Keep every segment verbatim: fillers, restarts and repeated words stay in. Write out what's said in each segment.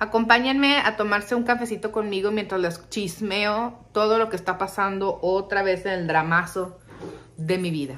Acompáñenme a tomarse un cafecito conmigo mientras les chismeo todo lo que está pasando otra vez en el dramazo de mi vida.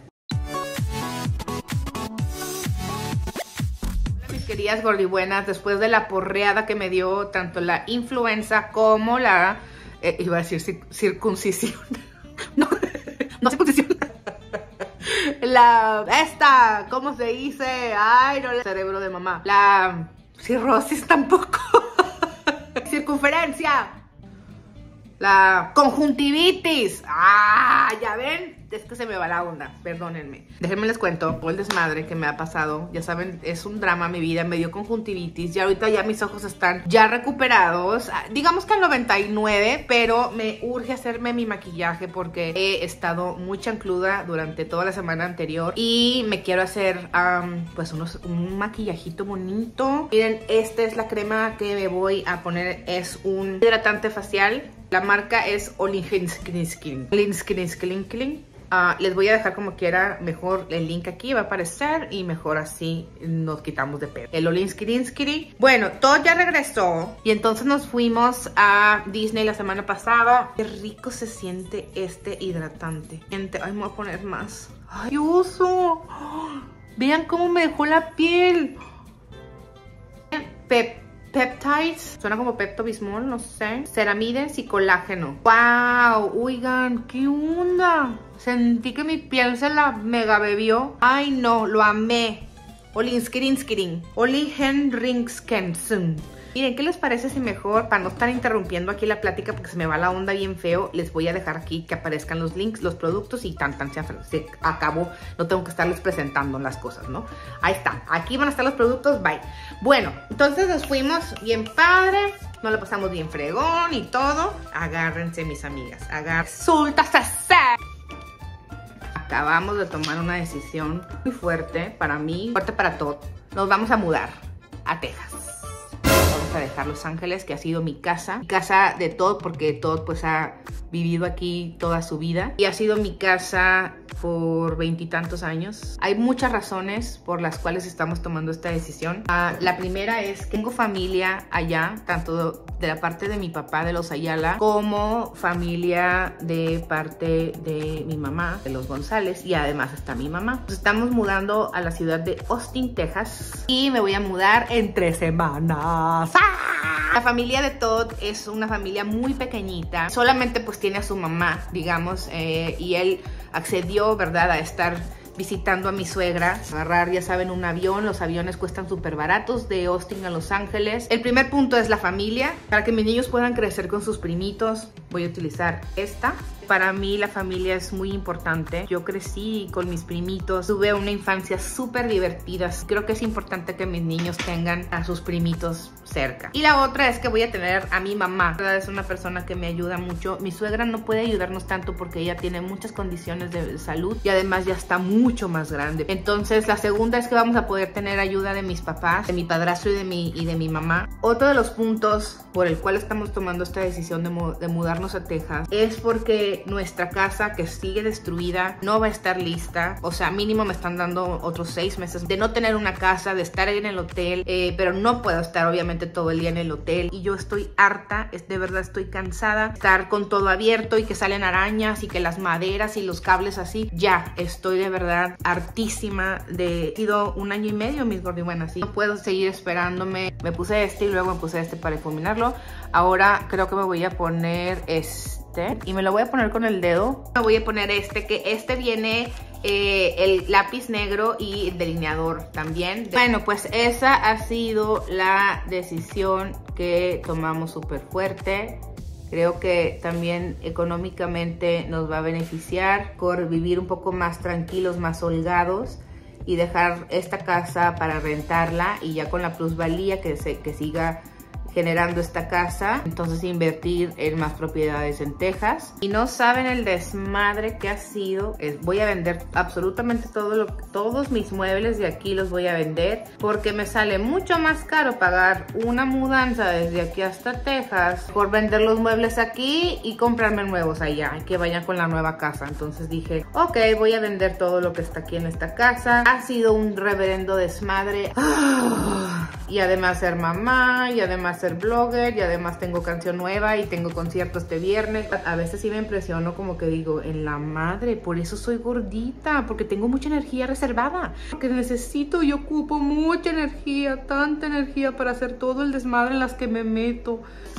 Mis queridas gordibuenas, después de la porreada que me dio tanto la influenza como la... Eh, iba a decir cir circuncisión. No, no circuncisión. La... Esta, ¿cómo se dice? Ay, no, el cerebro de mamá. La cirrosis tampoco. Circunferencia. La conjuntivitis. Ah, ya ven. Es que se me va la onda, perdónenme. Déjenme les cuento todo el desmadre que me ha pasado. Ya saben, es un drama mi vida. Me dio conjuntivitis y ahorita ya mis ojos están ya recuperados. Digamos que al noventa y nueve, pero me urge hacerme mi maquillaje porque he estado muy chancluda durante toda la semana anterior. Y me quiero hacer um, pues unos, un maquillajito bonito. Miren, esta es la crema que me voy a poner. Es un hidratante facial. La marca es Olin Skin Skin. Olin Skin Skin Skin. Uh, les voy a dejar como quiera mejor el link aquí, va a aparecer y mejor así nos quitamos de pedo. El Olinsky. Bueno, todo ya regresó y entonces nos fuimos a Disney la semana pasada. Qué rico se siente este hidratante. Gente, ay, me voy a poner más. Ay, qué uso. Vean cómo me dejó la piel. Pep. Peptides, suena como Pepto Bismol, no sé. Ceramides y colágeno. ¡Wow! Oigan, ¿qué onda? Sentí que mi piel se la mega bebió. ¡Ay, no! Lo amé. Olinskirinskirin. Olihenringskensen. Miren, ¿qué les parece si mejor, para no estar interrumpiendo aquí la plática porque se me va la onda bien feo, les voy a dejar aquí que aparezcan los links, los productos y tan tan se, se acabó. No tengo que estarles presentando las cosas, ¿no? Ahí está, aquí van a estar los productos, bye. Bueno, entonces nos fuimos bien padre, nos lo pasamos bien fregón y todo. Agárrense, mis amigas, agárrense. ¡Resulta ser! Acabamos de tomar una decisión muy fuerte para mí, fuerte para todos. Nos vamos a mudar a Texas. Vamos a dejar Los Ángeles, que ha sido mi casa, mi casa de Todd, porque Todd pues ha vivido aquí toda su vida y ha sido mi casa por veintitantos años. Hay muchas razones por las cuales estamos tomando esta decisión. Uh, la primera es que tengo familia allá, tanto de la parte de mi papá, de los Ayala, como familia de parte de mi mamá, de los González, y además está mi mamá. Nos estamos mudando a la ciudad de Austin, Texas, y me voy a mudar en tres semanas. ¡Ah! La familia de Todd es una familia muy pequeñita, solamente pues tiene a su mamá, digamos, eh, y él accedió, ¿verdad?, a estar visitando a mi suegra, agarrar, ya saben, un avión. Los aviones cuestan súper baratos de Austin a Los Ángeles. El primer punto es la familia. Para que mis niños puedan crecer con sus primitos, voy a utilizar esta. Para mí la familia es muy importante. Yo crecí con mis primitos, tuve una infancia súper divertida. Creo que es importante que mis niños tengan a sus primitos cerca. Y la otra es que voy a tener a mi mamá, ¿verdad? Es una persona que me ayuda mucho. Mi suegra no puede ayudarnos tanto porque ella tiene muchas condiciones de salud y además ya está mucho más grande. Entonces la segunda es que vamos a poder tener ayuda de mis papás, de mi padrastro y de mi, y de mi mamá. Otro de los puntos por el cual estamos tomando esta decisión de, de mudarnos a Texas es porque nuestra casa, que sigue destruida, no va a estar lista. O sea, mínimo me están dando otros seis meses de no tener una casa, de estar en el hotel, eh, pero no puedo estar obviamente todo el día en el hotel y yo estoy harta, es, de verdad estoy cansada de estar con todo abierto y que salen arañas y que las maderas y los cables así. Ya estoy de verdad hartísima de... Ha sido un año y medio, mis gordibuenas, y no puedo seguir esperándome. Me puse este y luego me puse este para difuminarlo. Ahora creo que me voy a poner este y me lo voy a poner con el dedo. Me voy a poner este, que este viene eh, el lápiz negro y el delineador también. Bueno, pues esa ha sido la decisión que tomamos súper fuerte. Creo que también económicamente nos va a beneficiar por vivir un poco más tranquilos, más holgados, y dejar esta casa para rentarla y ya con la plusvalía que, se, que siga generando esta casa, entonces invertir en más propiedades en Texas. Y no saben el desmadre que ha sido. Es, voy a vender absolutamente todo lo, todos mis muebles de aquí los voy a vender porque me sale mucho más caro pagar una mudanza desde aquí hasta Texas por vender los muebles aquí y comprarme nuevos allá y que vayan con la nueva casa. Entonces dije, ok, voy a vender todo lo que está aquí en esta casa. Ha sido un reverendo desmadre. Y además ser mamá, y además ser blogger, y además tengo canción nueva y tengo concierto este viernes. A veces sí me impresiono, como que digo, en la madre, por eso soy gordita, porque tengo mucha energía reservada. Porque necesito y ocupo mucha energía, tanta energía para hacer todo el desmadre en las que me meto.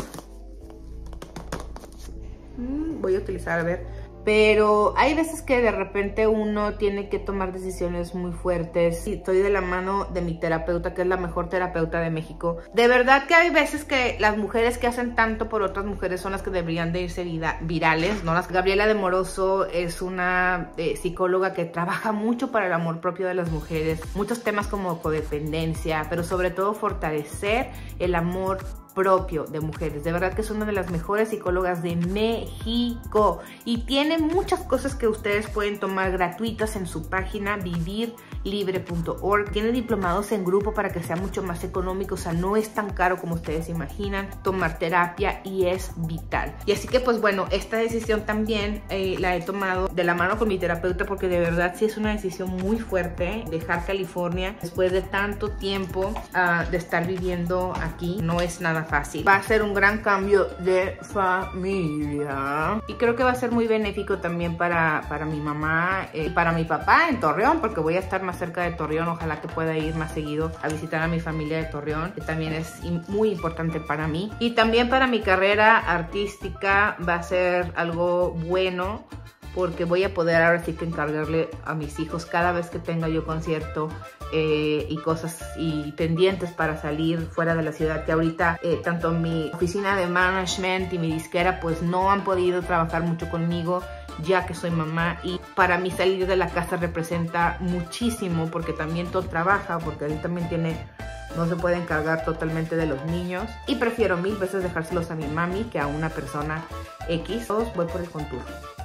Mm, voy a utilizar, a ver... Pero hay veces que de repente uno tiene que tomar decisiones muy fuertes. Y estoy de la mano de mi terapeuta, que es la mejor terapeuta de México. De verdad que hay veces que las mujeres que hacen tanto por otras mujeres son las que deberían de irse virales, ¿no? Las Gabriela de Moroso es una eh, psicóloga que trabaja mucho para el amor propio de las mujeres. Muchos temas como codependencia, pero sobre todo fortalecer el amor propio de mujeres. De verdad que es una de las mejores psicólogas de México y tiene muchas cosas que ustedes pueden tomar gratuitas en su página vivir libre punto org. Tiene diplomados en grupo para que sea mucho más económico, o sea, no es tan caro como ustedes imaginan tomar terapia y es vital. Y así que pues bueno, esta decisión también eh, la he tomado de la mano con mi terapeuta, porque de verdad sí es una decisión muy fuerte dejar California después de tanto tiempo uh, de estar viviendo aquí. No es nada fácil. Va a ser un gran cambio de familia y creo que va a ser muy benéfico también para, para mi mamá y eh, para mi papá en Torreón, porque voy a estar más cerca de Torreón. Ojalá que pueda ir más seguido a visitar a mi familia de Torreón, que también es muy importante para mí. Y también para mi carrera artística va a ser algo bueno, porque voy a poder ahora sí que encargarle a mis hijos cada vez que tenga yo concierto eh, y cosas y pendientes para salir fuera de la ciudad, que ahorita eh, tanto mi oficina de management y mi disquera pues no han podido trabajar mucho conmigo, ya que soy mamá, y para mí salir de la casa representa muchísimo, porque también todo trabaja, porque él también tiene... no se puede encargar totalmente de los niños y prefiero mil veces dejárselos a mi mami que a una persona X. Todos voy por el contour.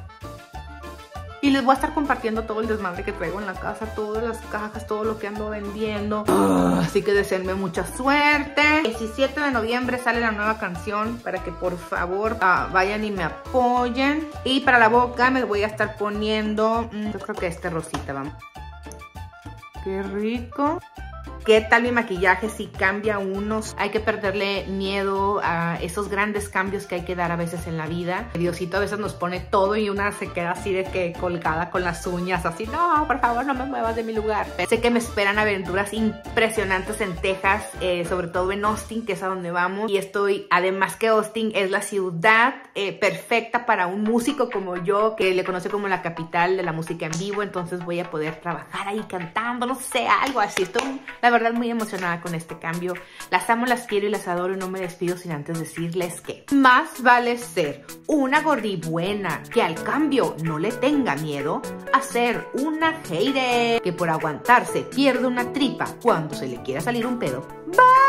Y les voy a estar compartiendo todo el desmadre que traigo en la casa, todas las cajas, todo lo que ando vendiendo. Uh, así que deseenme mucha suerte. El diecisiete de noviembre sale la nueva canción para que por favor uh, vayan y me apoyen. Y para la boca me voy a estar poniendo, mm, yo creo que este rosita, vamos. Qué rico. ¿Qué tal mi maquillaje? Si cambia unos, hay que perderle miedo a esos grandes cambios que hay que dar a veces en la vida. Diosito a veces nos pone todo y una se queda así de que colgada con las uñas, así, no, por favor no me muevas de mi lugar. Sé que me esperan aventuras impresionantes en Texas, eh, sobre todo en Austin, que es a donde vamos. Y estoy, además que Austin es la ciudad eh, perfecta para un músico como yo, que le conoce como la capital de la música en vivo. Entonces voy a poder trabajar ahí cantando, no sé, algo así. Estoy, la verdad, muy emocionada con este cambio. Las amo, las quiero y las adoro, y no me despido sin antes decirles que más vale ser una gordi buena que al cambio no le tenga miedo, a ser una hater que por aguantarse pierde una tripa cuando se le quiera salir un pedo. Bye.